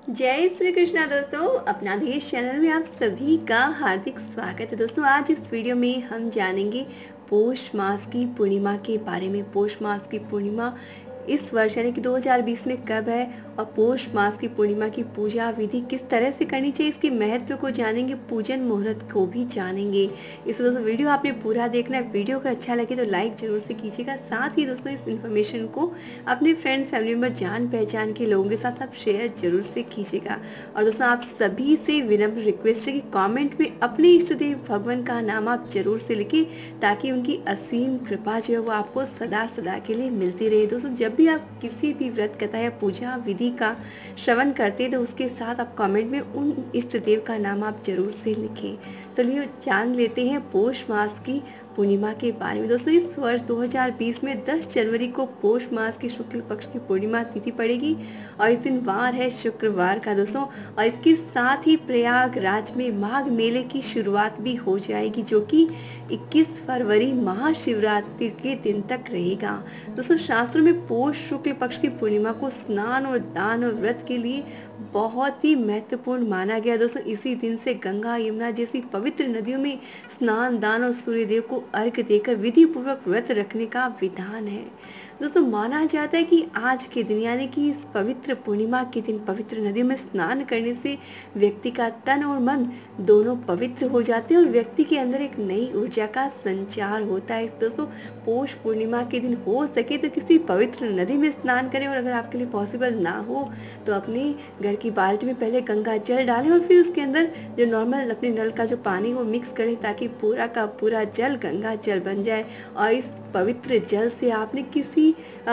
जय श्री कृष्णा दोस्तों, अपना देश चैनल में आप सभी का हार्दिक स्वागत है। दोस्तों आज इस वीडियो में हम जानेंगे पौष मास की पूर्णिमा के बारे में। पौष मास की पूर्णिमा इस वर्ष यानी कि 2020 में कब है और पौष मास की पूर्णिमा की पूजा विधि किस तरह से करनी चाहिए, इसके महत्व को जानेंगे, पूजन मुहूर्त को भी जानेंगे। इसलिए दोस्तों वीडियो आपने पूरा देखना है। वीडियो को अच्छा लगे तो लाइक जरूर से कीजिएगा। साथ ही दोस्तों इस इन्फॉर्मेशन को अपने फ्रेंड्स फैमिली मेंबर जान पहचान के लोगों के साथ आप शेयर जरूर से कीजिएगा। और दोस्तों आप सभी से विनम्र रिक्वेस्ट है कि कमेंट में अपने इष्ट देव भगवान का नाम आप जरूर से लिखें, ताकि उनकी असीम कृपा जो है वो आपको सदा सदा के लिए मिलती रहे। दोस्तों जब भी आप किसी भी व्रत कथा या पूजा विधि का श्रवण करते हैं तो उसके साथ आप कमेंट में उन इष्ट देव का नाम आप जरूर से लिखें। तो लिए जान लेते हैं पौष मास की पूर्णिमा के बारे में। दोस्तों इस वर्ष 2020 में 10 जनवरी को पौष मास की शुक्ल पक्ष की पूर्णिमा तिथि पड़ेगी और इस दिन वार है शुक्रवार का दोस्तों। और इसके साथ ही प्रयागराज में माघ मेले की शुरुआत भी हो जाएगी, जो कि 21 फरवरी महाशिवरात्रि के दिन तक रहेगा। दोस्तों शास्त्रों में पौष शुक्ल पक्ष की पूर्णिमा को स्नान और दान और व्रत के लिए बहुत ही महत्वपूर्ण माना गया। दोस्तों इसी दिन से गंगा यमुना जैसी पवित्र नदियों में स्नान दान और सूर्यदेव को अर्घ्य देकर विधि पूर्वक व्रत रखने का विधान है। दोस्तों माना जाता है कि आज के दिन यानी कि इस पवित्र पूर्णिमा के दिन पवित्र नदियों में स्नान करने से व्यक्ति का तन और मन दोनों पवित्र हो जाते हैं और व्यक्ति के अंदर एक नई ऊर्जा का संचार होता है। दोस्तों पौष पूर्णिमा के दिन हो सके तो किसी पवित्र नदी में स्नान करें, और अगर आपके लिए पॉसिबल ना हो तो अपने घर की बाल्टी में पहले गंगा जल डालें और फिर उसके अंदर जो नॉर्मल अपने नल का जो पानी वो मिक्स करें, ताकि पूरा का पूरा जल गंगा जल बन जाए। और इस पवित्र जल से आपने किसी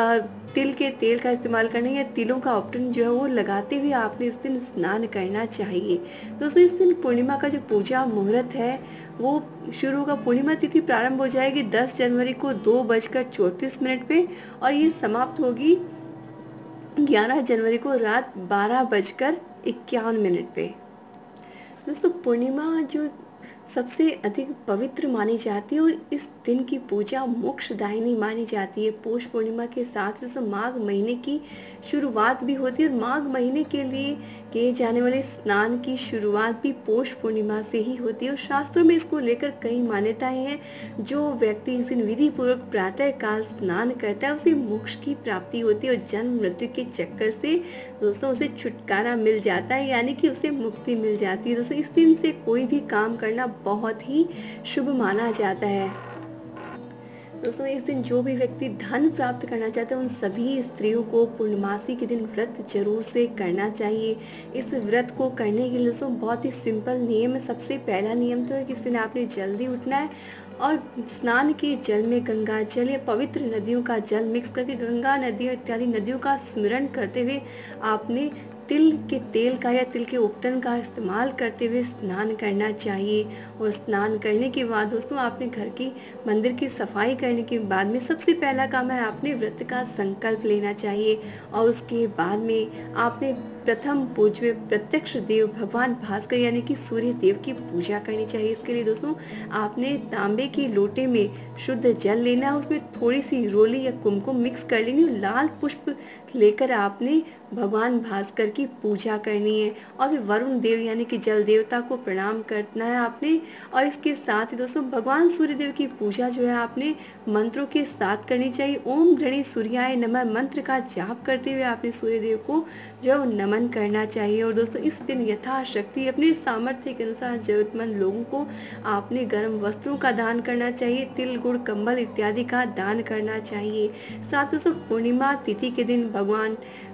तिल के तेल का इस्तेमाल करना या तिलों का उपटन जो है वो लगाते हुए आपने इस दिन स्नान करना चाहिए। दोस्तों इस दिन पूर्णिमा का जो पूजा मुहूर्त है वो शुरू होगा। पूर्णिमा तिथि प्रारंभ हो जाएगी 10 जनवरी को 2:34 पे और ये समाप्त होगी 11 जनवरी को रात 12:51 पे। दोस्तों पूर्णिमा जो सबसे अधिक पवित्र मानी जाती है और इस दिन की पूजा मोक्षदायिनी मानी जाती है। पौष पूर्णिमा के साथ जैसे माघ महीने की शुरुआत भी होती है और माघ महीने के लिए किए जाने वाले स्नान की शुरुआत भी पौष पूर्णिमा से ही होती है। और शास्त्रों में इसको लेकर कई मान्यताएं हैं। जो व्यक्ति इस दिन विधि पूर्वक प्रातः काल स्नान करता है उसे मोक्ष की प्राप्ति होती है और जन्म मृत्यु के चक्कर से दोस्तों उसे छुटकारा मिल जाता है, यानी कि उसे मुक्ति मिल जाती है। दोस्तों इस दिन से कोई भी काम करना बहुत ही शुभ माना जाता है। दोस्तों इस दिन जो भी व्यक्ति धन प्राप्त करना चाहते हैं उन सभी स्त्रियों को पूर्णमासी के दिन व्रत जरूर से करना चाहिए। इस व्रत को करने के लिए दोस्तों बहुत ही सिंपल नियम है। सबसे पहला नियम तो है कि इस दिन आपने जल्दी उठना है और स्नान के जल में गंगा जल या पवित्र नदियों का जल मिक्स करके गंगा नदियों इत्यादि नदियों का स्मरण करते हुए आपने तिल के तेल का या तिल के उपटन का इस्तेमाल करते हुए स्नान करना चाहिए। और स्नान करने के बाद दोस्तों आपने घर की मंदिर की सफाई करने के बाद में सबसे पहला काम है आपने व्रत का संकल्प लेना चाहिए। और उसके बाद में आपने प्रथम पूज्य प्रत्यक्ष देव भगवान भास्कर यानी कि सूर्य देव की पूजा करनी चाहिए। इसके लिए दोस्तों आपने तांबे के लोटे में शुद्ध जल लेना है, उसमें थोड़ी सी रोली या कुमकुम मिक्स कर लेनी और लाल पुष्प लेकर आपने भगवान भास्कर की पूजा करनी है। और फिर वरुण देव यानी कि जल देवता को प्रणाम करना है आपने। और इसके साथ ही दोस्तों भगवान सूर्य देव की पूजा जो है आपने मंत्रों के साथ करनी चाहिए। ओम गणे सूर्याय नमः मंत्र का जाप करते हुए आपने सूर्य देव को जो है नमन करना चाहिए। और दोस्तों इस दिन यथाशक्ति अपने सामर्थ्य के अनुसार जरूरतमंद लोगों को आपने गर्म वस्त्रों का दान करना चाहिए, तिल गुड़ कंबल इत्यादि का दान करना चाहिए। साथ दोस्तों पूर्णिमा तिथि के दिन भगवान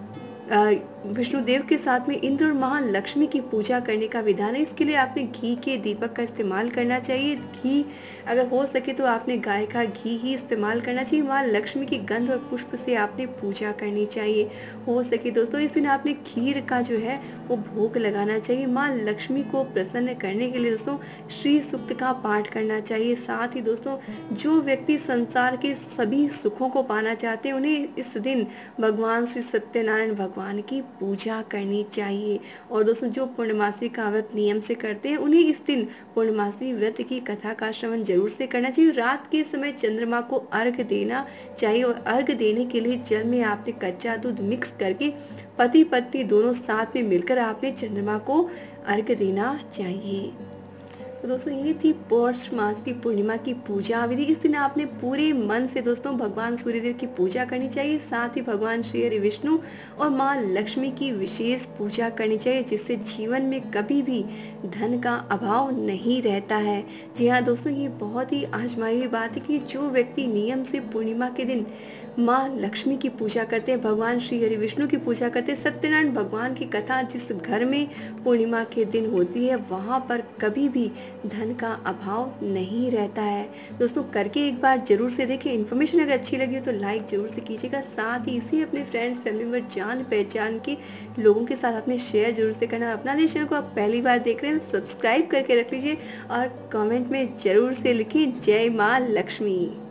विष्णुदेव के साथ में इंद्र और महालक्ष्मी की पूजा करने का विधान है। इसके लिए आपने घी के दीपक का इस्तेमाल करना चाहिए। घी अगर हो सके तो आपने गाय का घी ही इस्तेमाल करना चाहिए। माँ लक्ष्मी की गंध और पुष्प से आपने पूजा करनी चाहिए। हो सके दोस्तों इस दिन आपने खीर का जो है वो भोग लगाना चाहिए। माँ लक्ष्मी को प्रसन्न करने के लिए दोस्तों श्री सूक्त का पाठ करना चाहिए। साथ ही दोस्तों जो व्यक्ति संसार के सभी सुखों को पाना चाहते हैं उन्हें इस दिन भगवान श्री सत्यनारायण भगवान भगवान की पूजा करनी चाहिए। और दोस्तों जो पूर्णमासी का व्रत नियम से करते हैं उन्हें इस दिन पूर्णमासी व्रत की कथा का श्रवण जरूर से करना चाहिए। रात के समय चंद्रमा को अर्घ देना चाहिए और अर्घ देने के लिए जल में आपने कच्चा दूध मिक्स करके पति पत्नी दोनों साथ में मिलकर आपने चंद्रमा को अर्घ देना चाहिए। तो दोस्तों ये थी पौष मास की पूर्णिमा की पूजा विधि। इस दिन आपने पूरे मन से दोस्तों भगवान सूर्यदेव की पूजा करनी चाहिए, साथ ही भगवान श्री हरि विष्णु और माँ लक्ष्मी की विशेष पूजा करनी चाहिए, जिससे जीवन में कभी भी धन का अभाव नहीं रहता है। जी हाँ दोस्तों, ये बहुत ही आजमाई हुई बात है कि जो व्यक्ति नियम से पूर्णिमा के दिन माँ लक्ष्मी की पूजा करते हैं, भगवान श्री हरि विष्णु की पूजा करते हैं, सत्यनारायण भगवान की कथा जिस घर में पूर्णिमा के दिन होती है वहां पर कभी भी धन का अभाव नहीं रहता है। दोस्तों करके एक बार जरूर से देखें। इन्फॉर्मेशन अगर अच्छी लगी हो तो लाइक जरूर से कीजिएगा, साथ ही इसे अपने फ्रेंड्स फैमिली मेंबर जान पहचान के लोगों के साथ अपने शेयर जरूर से करना। अपना चैनल को आप पहली बार देख रहे हैं सब्सक्राइब करके रख लीजिए और कमेंट में जरूर से लिखें जय माँ लक्ष्मी।